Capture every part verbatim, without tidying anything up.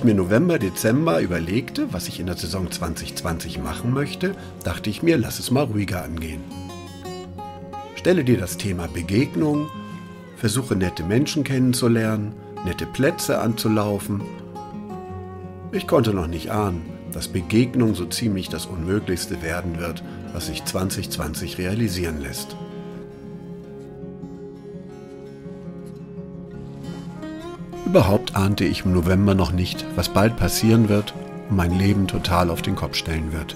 ich mir November, Dezember überlegte, was ich in der Saison zwanzig zwanzig machen möchte, dachte ich mir, lass es mal ruhiger angehen. Stelle dir das Thema Begegnung, versuche nette Menschen kennenzulernen, nette Plätze anzulaufen. Ich konnte noch nicht ahnen, dass Begegnung so ziemlich das Unmöglichste werden wird, was sich zwanzig zwanzig realisieren lässt. Überhaupt ahnte ich im November noch nicht, was bald passieren wird und mein Leben total auf den Kopf stellen wird.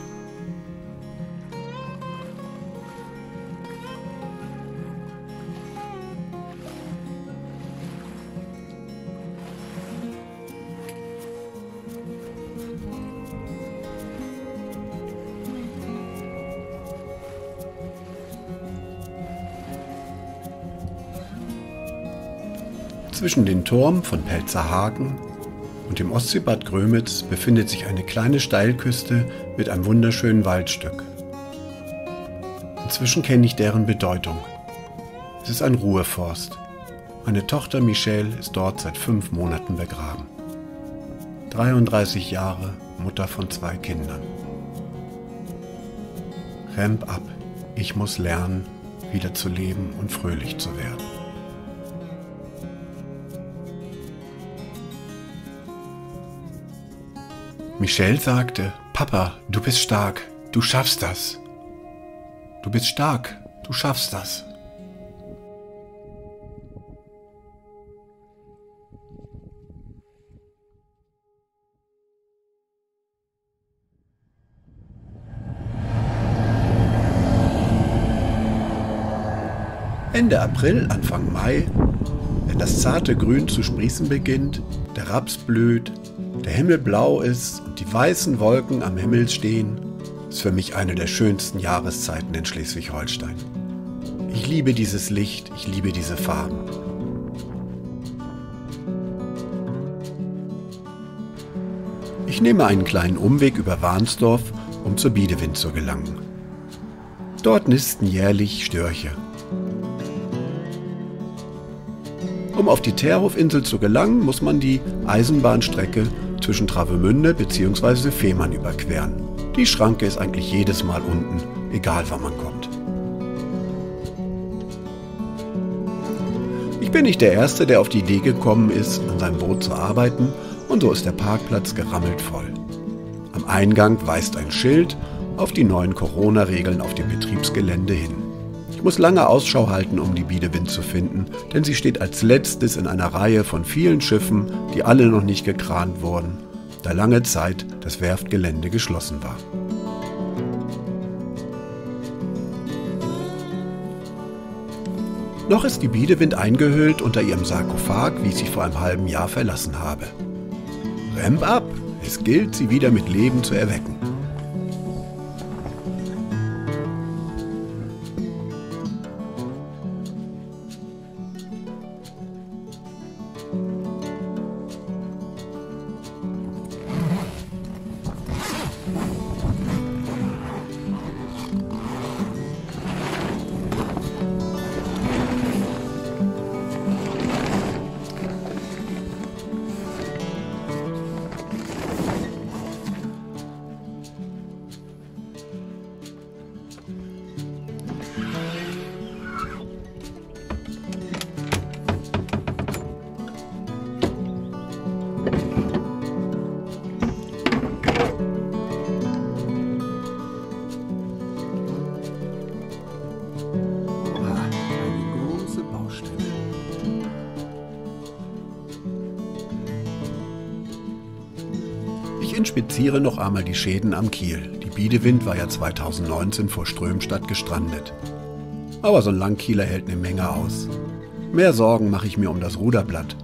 Zwischen den Turm von Pelzerhagen und dem Ostseebad Grömitz befindet sich eine kleine Steilküste mit einem wunderschönen Waldstück. Inzwischen kenne ich deren Bedeutung. Es ist ein Ruheforst. Meine Tochter Michelle ist dort seit fünf Monaten begraben. dreiunddreißig Jahre, Mutter von zwei Kindern. Ramp up. Ich muss lernen, wieder zu leben und fröhlich zu werden. Michelle sagte, Papa, du bist stark, du schaffst das. Du bist stark, du schaffst das. Ende April, Anfang Mai, wenn das zarte Grün zu sprießen beginnt, der Raps blüht, der Himmel blau ist und die weißen Wolken am Himmel stehen, ist für mich eine der schönsten Jahreszeiten in Schleswig-Holstein. Ich liebe dieses Licht, ich liebe diese Farben. Ich nehme einen kleinen Umweg über Warnsdorf, um zur Biedewind zu gelangen. Dort nisten jährlich Störche. Um auf die Teerhofinsel zu gelangen, muss man die Eisenbahnstrecke zwischen Travemünde bzw. Fehmarn überqueren. Die Schranke ist eigentlich jedes Mal unten, egal wann man kommt. Ich bin nicht der Erste, der auf die Idee gekommen ist, an seinem Boot zu arbeiten, und so ist der Parkplatz gerammelt voll. Am Eingang weist ein Schild auf die neuen Corona-Regeln auf dem Betriebsgelände hin. Ich muss lange Ausschau halten, um die Biedewind zu finden, denn sie steht als letztes in einer Reihe von vielen Schiffen, die alle noch nicht gekrant wurden, da lange Zeit das Werftgelände geschlossen war. Noch ist die Biedewind eingehüllt unter ihrem Sarkophag, wie ich sie vor einem halben Jahr verlassen habe. Ramp up! Es gilt, sie wieder mit Leben zu erwecken. Ich inspiziere noch einmal die Schäden am Kiel. Die Biedewind war ja zweitausendneunzehn vor Strömstad gestrandet. Aber so ein Langkieler hält eine Menge aus. Mehr Sorgen mache ich mir um das Ruderblatt.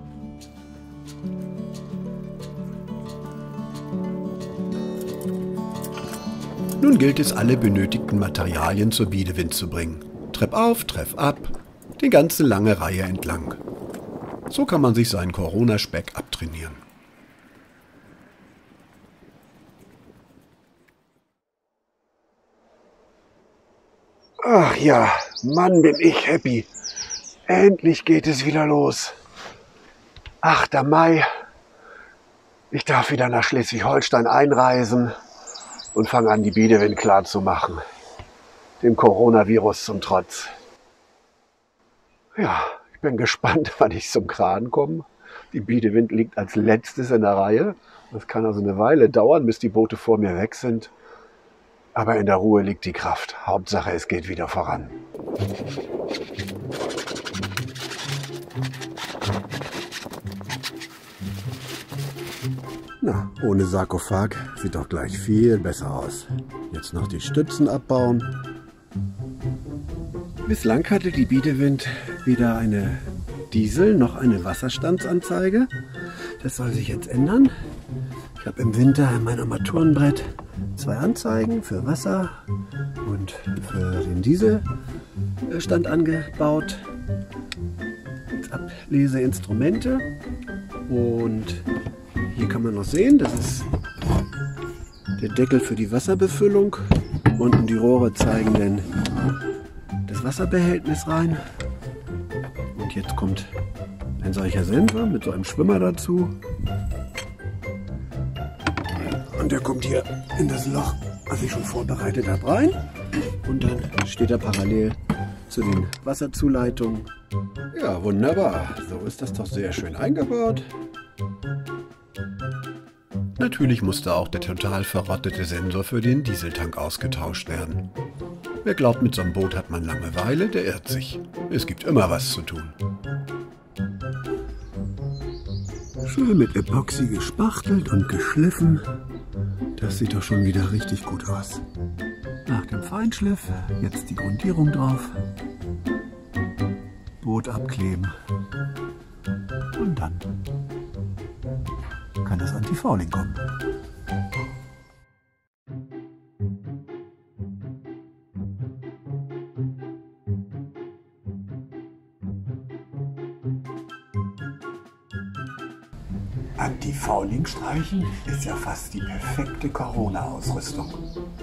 Nun gilt es, alle benötigten Materialien zur Biedewind zu bringen. Trepp auf, Trepp ab, die ganze lange Reihe entlang. So kann man sich seinen Corona-Speck abtrainieren. Ach ja, Mann, bin ich happy. Endlich geht es wieder los. achter Mai. Ich darf wieder nach Schleswig-Holstein einreisen und fange an, die Bidewind klar zu machen. Dem Coronavirus zum Trotz. Ja, ich bin gespannt, wann ich zum Kran komme. Die Bidewind liegt als letztes in der Reihe. Das kann also eine Weile dauern, bis die Boote vor mir weg sind. Aber in der Ruhe liegt die Kraft. Hauptsache, es geht wieder voran. Na, ohne Sarkophag sieht doch gleich viel besser aus. Jetzt noch die Stützen abbauen. Bislang hatte die Bidewind weder eine Diesel- noch eine Wasserstandsanzeige. Das soll sich jetzt ändern. Ich habe im Winter in meinem Armaturenbrett zwei Anzeigen für Wasser und für den Dieselstand angebaut. Jetzt Ableseinstrumente. Und hier kann man noch sehen, das ist der Deckel für die Wasserbefüllung. Unten die Rohre zeigen dann das Wasserbehältnis rein. Und jetzt kommt ein solcher Sensor mit so einem Schwimmer dazu. Und der kommt hier in das Loch, was ich schon vorbereitet habe, rein. Und dann steht er parallel zu den Wasserzuleitungen. Ja, wunderbar. So ist das doch sehr schön eingebaut. Natürlich musste auch der total verrottete Sensor für den Dieseltank ausgetauscht werden. Wer glaubt, mit so einem Boot hat man Langeweile, der irrt sich. Es gibt immer was zu tun. Schön mit Epoxy gespachtelt und geschliffen. Das sieht doch schon wieder richtig gut aus. Nach dem Feinschliff jetzt die Grundierung drauf. Boot abkleben. Und dann kann das Anti-Fouling kommen. Anti-Fouling streichen ist ja fast die perfekte Corona-Ausrüstung.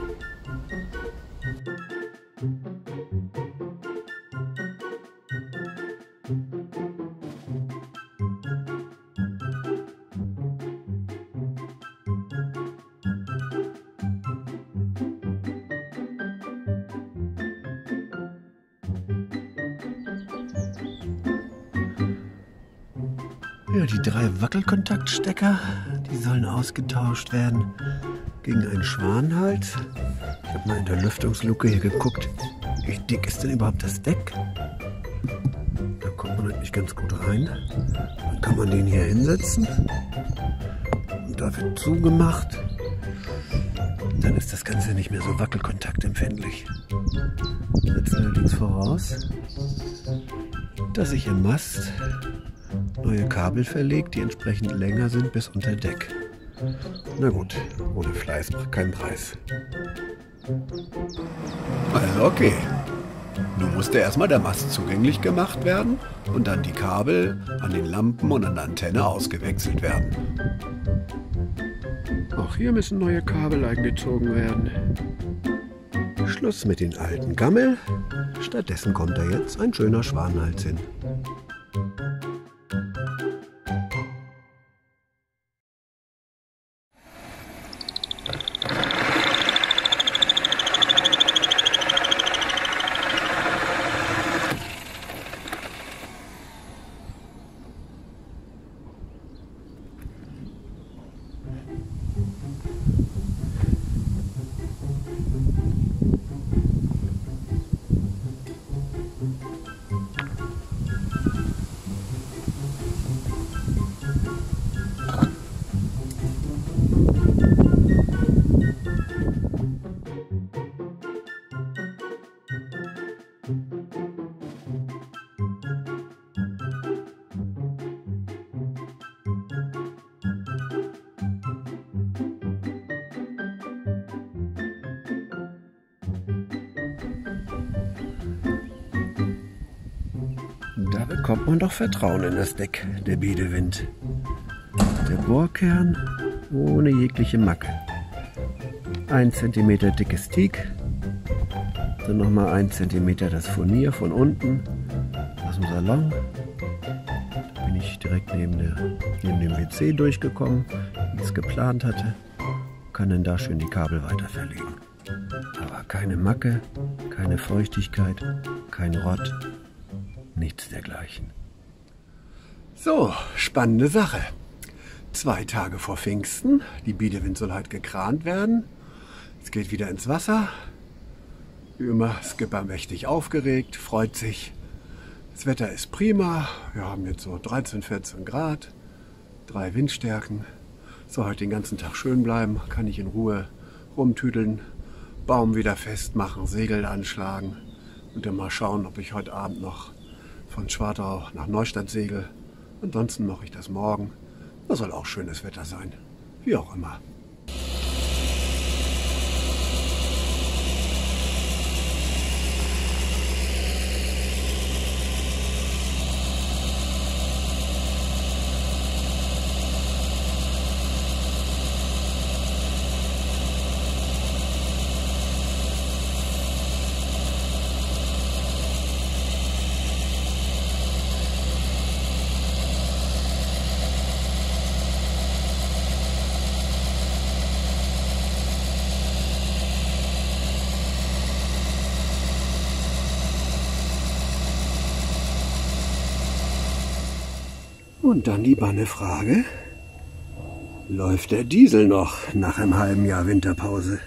Ja, die drei Wackelkontaktstecker, die sollen ausgetauscht werden gegen einen Schwanenhals. Ich habe mal in der Lüftungsluke hier geguckt, wie dick ist denn überhaupt das Deck? Da kommt man halt nicht ganz gut rein. Dann kann man den hier hinsetzen und da wird zugemacht. Und dann ist das Ganze nicht mehr so wackelkontaktempfindlich. Setzt allerdings voraus, dass ich im Mast neue Kabel verlegt, die entsprechend länger sind bis unter Deck. Na gut, ohne Fleiß kein Preis. Also okay. Nun musste erstmal der Mast zugänglich gemacht werden und dann die Kabel an den Lampen und an der Antenne ausgewechselt werden. Auch hier müssen neue Kabel eingezogen werden. Schluss mit den alten Gammel. Stattdessen kommt da jetzt ein schöner Schwanenhals hin. Da bekommt man doch Vertrauen in das Deck der Bidewind. Der Bohrkern ohne jegliche Macke. Ein Zentimeter dickes Teak. Dann nochmal ein Zentimeter das Furnier von unten aus dem Salon. Da bin ich direkt neben, der, neben dem W C durchgekommen. wie ich es geplant hatte, kann dann da schön die Kabel weiter verlegen. Aber keine Macke, keine Feuchtigkeit, kein Rott, nichts dergleichen. So, spannende Sache. Zwei Tage vor Pfingsten, die Bidewind soll halt gekrant werden. Es geht wieder ins Wasser. Wie immer, Skipper mächtig aufgeregt, freut sich. Das Wetter ist prima. Wir haben jetzt so dreizehn, vierzehn Grad, drei Windstärken. Soll heute den ganzen Tag schön bleiben, kann ich in Ruhe rumtüdeln, Baum wieder festmachen, Segel anschlagen und dann mal schauen, ob ich heute Abend noch von Schwartau nach Neustadt segel. Ansonsten mache ich das morgen. Da soll auch schönes Wetter sein, wie auch immer. Und dann die Banne-Frage, läuft der Diesel noch nach einem halben Jahr Winterpause?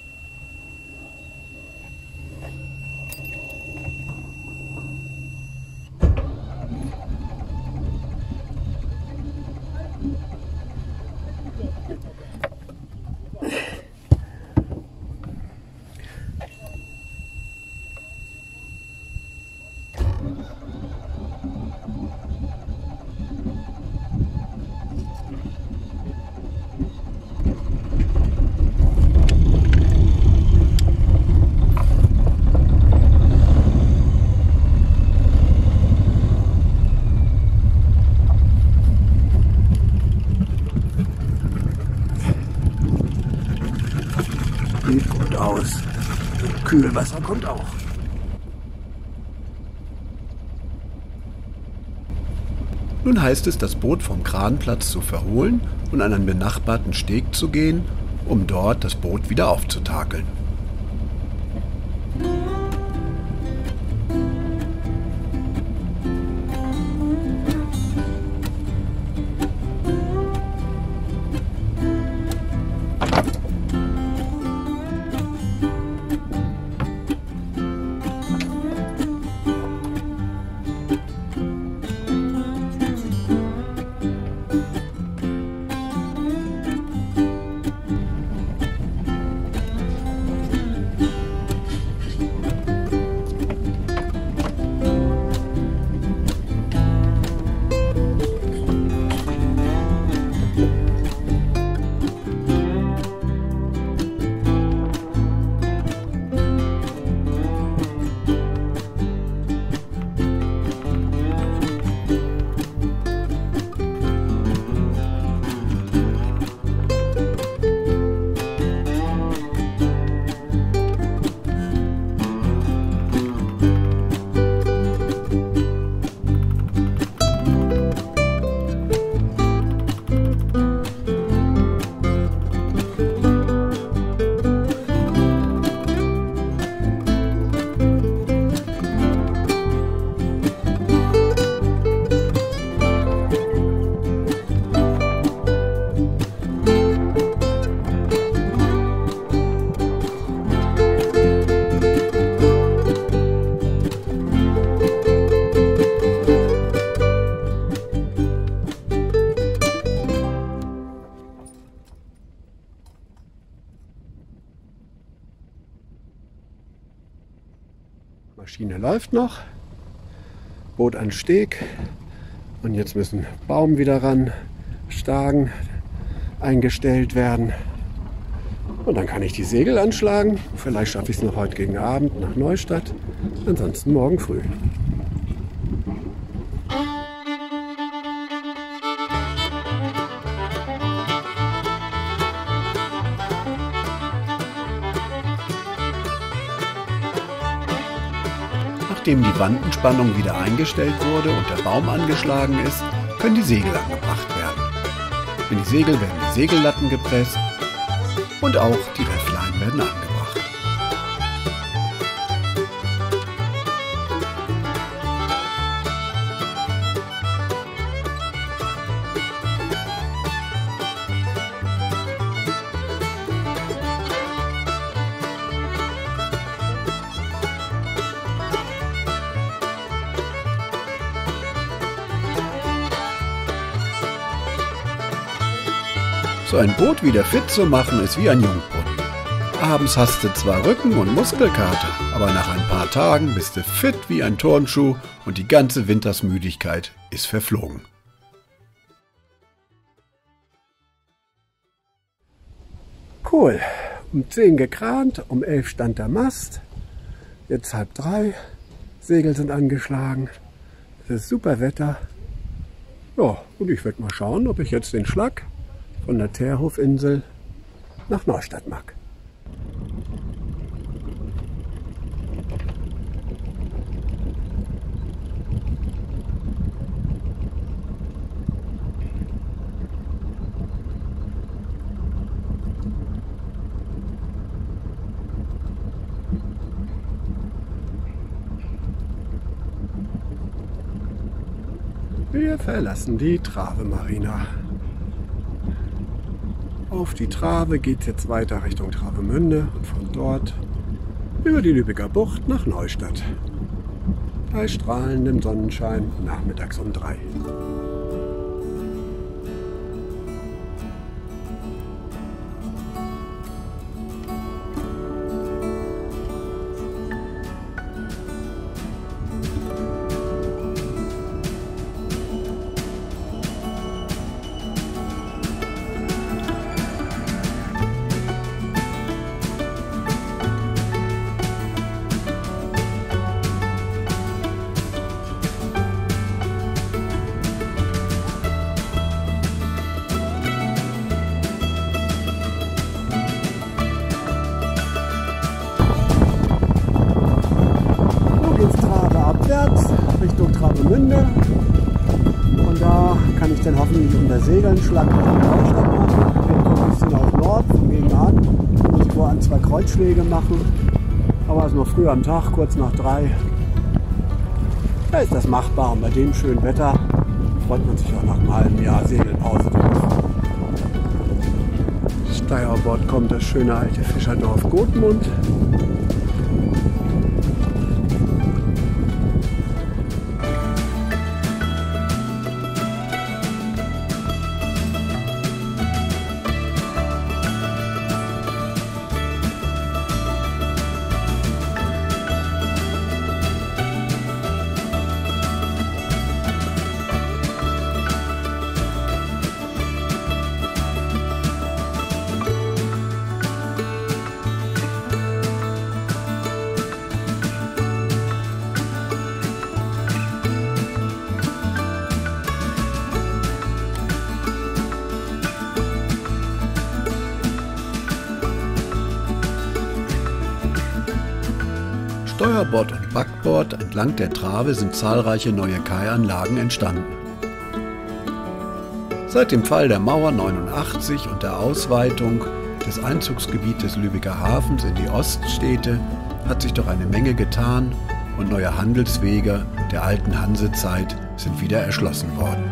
Sieht gut aus. Kühlwasser kommt auch. Nun heißt es, das Boot vom Kranplatz zu verholen und an einen benachbarten Steg zu gehen, um dort das Boot wieder aufzutakeln. Maschine läuft noch, Boot an Steg und jetzt müssen Baum wieder ran, Stagen eingestellt werden und dann kann ich die Segel anschlagen. Vielleicht schaffe ich es noch heute gegen Abend nach Neustadt, ansonsten morgen früh. Nachdem die Wandenspannung wieder eingestellt wurde und der Baum angeschlagen ist, können die Segel angebracht werden. In die Segel werden die Segellatten gepresst und auch die Räfflein werden angebracht. So ein Boot wieder fit zu machen, ist wie ein Jungbrunnen. Abends hast du zwar Rücken- und Muskelkater, aber nach ein paar Tagen bist du fit wie ein Turnschuh und die ganze Wintersmüdigkeit ist verflogen. Cool. Um zehn gekrant, um elf stand der Mast. Jetzt halb drei. Segel sind angeschlagen. Es ist super Wetter. Ja, und ich werde mal schauen, ob ich jetzt den Schlag von der Teerhofinsel nach Neustadt mag. Wir verlassen die Trave Marina. Auf die Trave geht es jetzt weiter Richtung Travemünde und von dort über die Lübecker Bucht nach Neustadt. Bei strahlendem Sonnenschein nachmittags um drei. Richtung Travemünde. Von da kann ich dann hoffentlich unter Segeln Schlag Richtung Neustadt machen. Ich bin ein bisschen auf Nord, von nebenan. Muss ich wohl ein, zwei Kreuzschläge machen. Aber es ist noch früh am Tag, kurz nach drei. Da ist das machbar und bei dem schönen Wetter freut man sich auch nach einem halben Jahr Segelpause drauf. Steuerbord kommt das schöne alte Fischerdorf Gotmund. Steuerbord und Backbord entlang der Trave sind zahlreiche neue Kaianlagen entstanden. Seit dem Fall der Mauer neunundachtzig und der Ausweitung des Einzugsgebietes Lübecker Hafens in die Oststädte hat sich doch eine Menge getan und neue Handelswege der alten Hansezeit sind wieder erschlossen worden.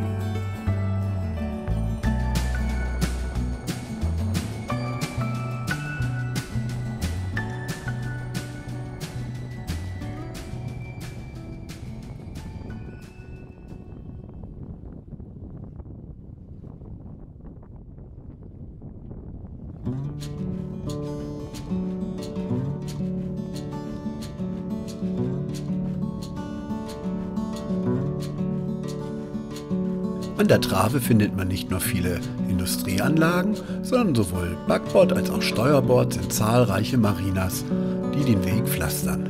An der Trave findet man nicht nur viele Industrieanlagen, sondern sowohl Backbord als auch Steuerbord sind zahlreiche Marinas, die den Weg pflastern.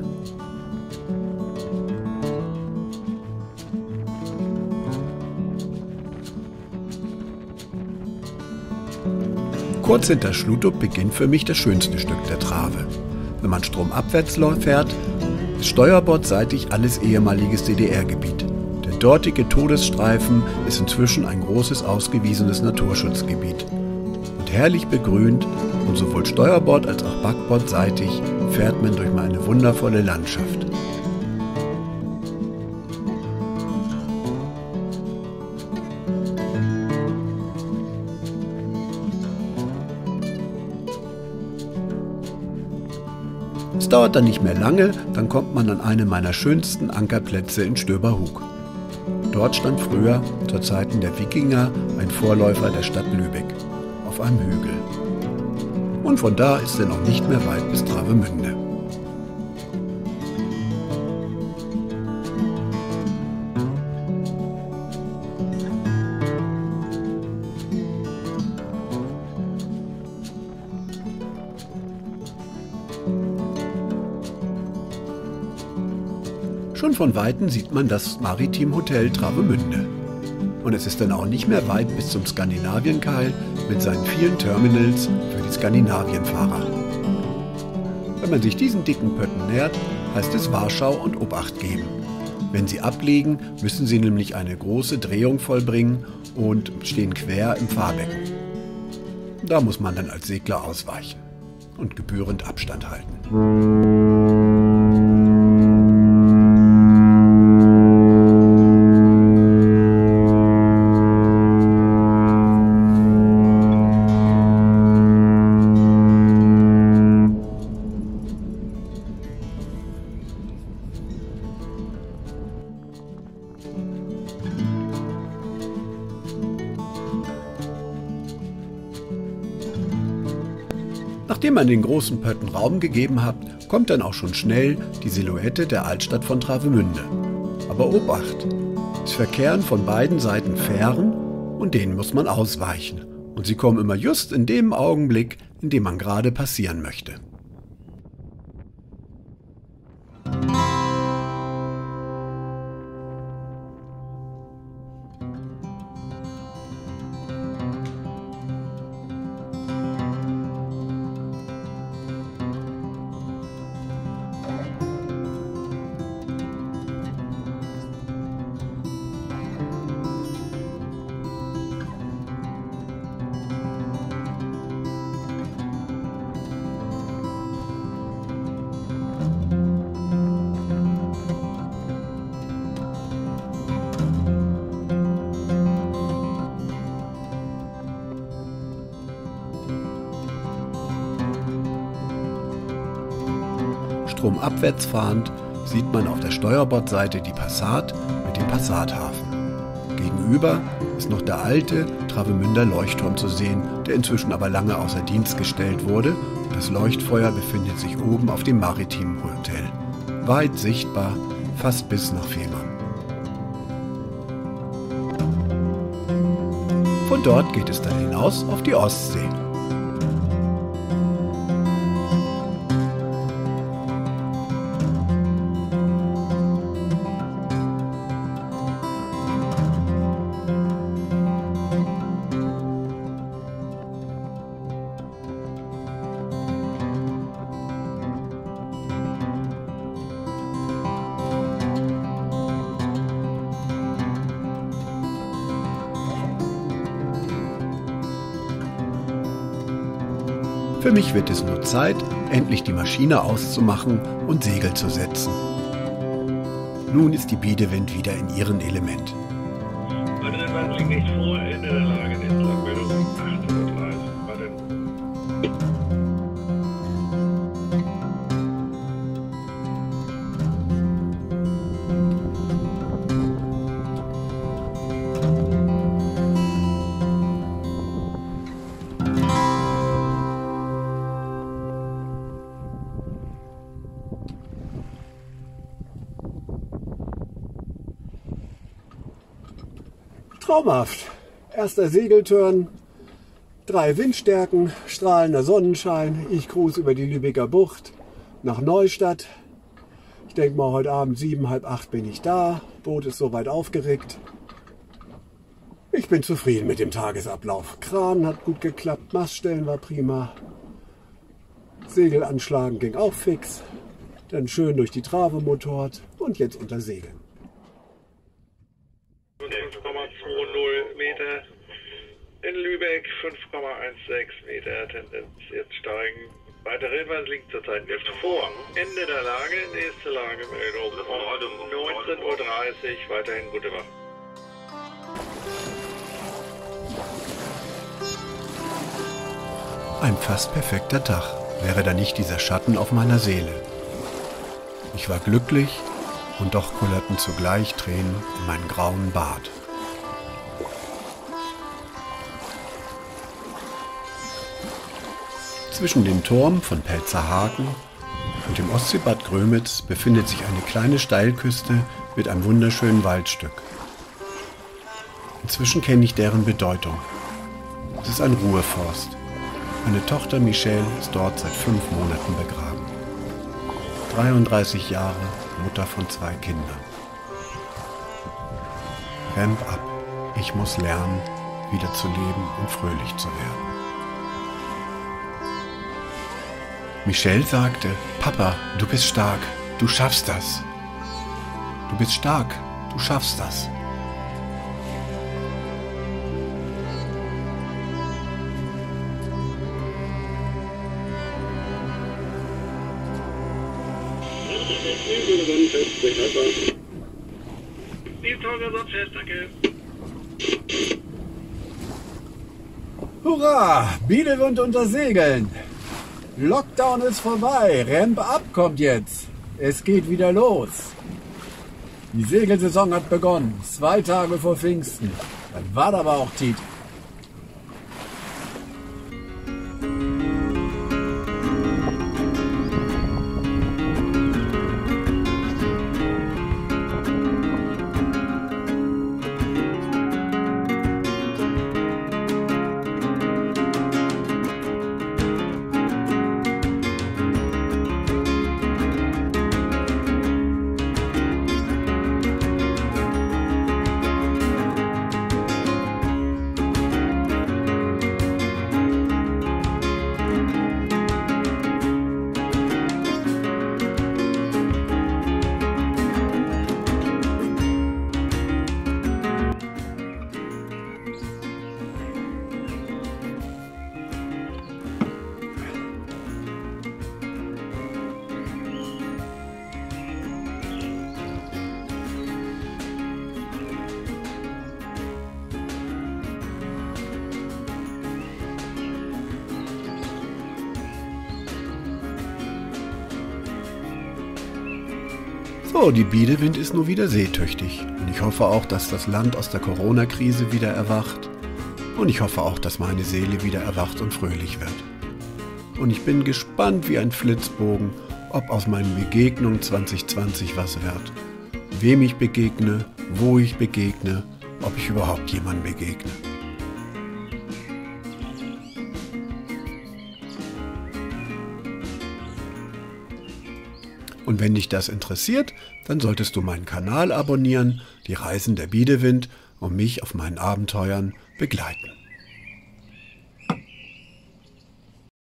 Kurz hinter Schlutup beginnt für mich das schönste Stück der Trave. Wenn man stromabwärts fährt, ist steuerbordseitig alles ehemaliges D D R-Gebiet. Der dortige Todesstreifen ist inzwischen ein großes ausgewiesenes Naturschutzgebiet. Und herrlich begrünt und sowohl Steuerbord als auch Backbordseitig fährt man durch eine wundervolle Landschaft. Es dauert dann nicht mehr lange, dann kommt man an einen meiner schönsten Ankerplätze in Stöberhug. Dort stand früher, zur Zeiten der Wikinger, ein Vorläufer der Stadt Lübeck, auf einem Hügel. Und von da ist er noch nicht mehr weit bis Travemünde. Schon von Weitem sieht man das Maritim Hotel Travemünde. Und es ist dann auch nicht mehr weit bis zum Skandinavienkai mit seinen vielen Terminals für die Skandinavienfahrer. Wenn man sich diesen dicken Pötten nähert, heißt es Warschau und Obacht geben. Wenn sie ablegen, müssen sie nämlich eine große Drehung vollbringen und stehen quer im Fahrbecken. Da muss man dann als Segler ausweichen und gebührend Abstand halten. Nachdem man den großen Pötten Raum gegeben hat, kommt dann auch schon schnell die Silhouette der Altstadt von Travemünde. Aber Obacht! Es verkehren von beiden Seiten Fähren und denen muss man ausweichen. Und sie kommen immer just in dem Augenblick, in dem man gerade passieren möchte. Stromabwärts fahrend sieht man auf der Steuerbordseite die Passat mit dem Passathafen. Gegenüber ist noch der alte Travemünder Leuchtturm zu sehen, der inzwischen aber lange außer Dienst gestellt wurde. Das Leuchtfeuer befindet sich oben auf dem Maritim Hotel, weit sichtbar, fast bis nach Fehmarn. Von dort geht es dann hinaus auf die Ostsee. Für mich wird es nur Zeit, endlich die Maschine auszumachen und Segel zu setzen. Nun ist die Bidewind wieder in ihrem Element. Warte, dann waren Sie nicht vor in der Lage, den Langmeldung acht Uhr dreißig. Warte. Traumhaft. Erster Segelturn, drei Windstärken, strahlender Sonnenschein. Ich cruise über die Lübecker Bucht nach Neustadt. Ich denke mal, heute Abend sieben, halb acht bin ich da. Boot ist soweit aufgeregt. Ich bin zufrieden mit dem Tagesablauf. Kran hat gut geklappt, Maststellen war prima. Segelanschlagen ging auch fix. Dann schön durch die Trave motort und jetzt unter Segeln. in Lübeck fünf Komma sechzehn Meter, Tendenz jetzt steigen. Weitere Hinweise liegen zurzeit nicht vor. Ende der Lage, nächste Lagemeldung um neunzehn Uhr dreißig, weiterhin gute Wache. Ein fast perfekter Tag, wäre da nicht dieser Schatten auf meiner Seele. Ich war glücklich und doch kullerten zugleich Tränen in meinen grauen Bart. Zwischen dem Turm von Pelzerhaken und dem Ostseebad Grömitz befindet sich eine kleine Steilküste mit einem wunderschönen Waldstück. Inzwischen kenne ich deren Bedeutung. Es ist ein Ruheforst. Meine Tochter Michelle ist dort seit fünf Monaten begraben. dreiunddreißig Jahre, Mutter von zwei Kindern. Ramp up. Ich muss lernen, wieder zu leben und fröhlich zu werden. Michelle sagte, Papa, du bist stark, du schaffst das. Du bist stark, du schaffst das. Hurra! Bielefeld unter Segeln! Lockdown ist vorbei, Ramp up kommt jetzt. Es geht wieder los. Die Segelsaison hat begonnen, zwei Tage vor Pfingsten. Dann war aber auch Tiet. So, die Bielewind ist nur wieder seetüchtig. Und ich hoffe auch, dass das Land aus der Corona-Krise wieder erwacht. Und ich hoffe auch, dass meine Seele wieder erwacht und fröhlich wird. Und ich bin gespannt wie ein Flitzbogen, ob aus meinen Begegnungen zwanzig zwanzig was wird. Wem ich begegne, wo ich begegne, ob ich überhaupt jemandem begegne. Und wenn dich das interessiert, dann solltest du meinen Kanal abonnieren, die Reisen der Bielewind, und mich auf meinen Abenteuern begleiten.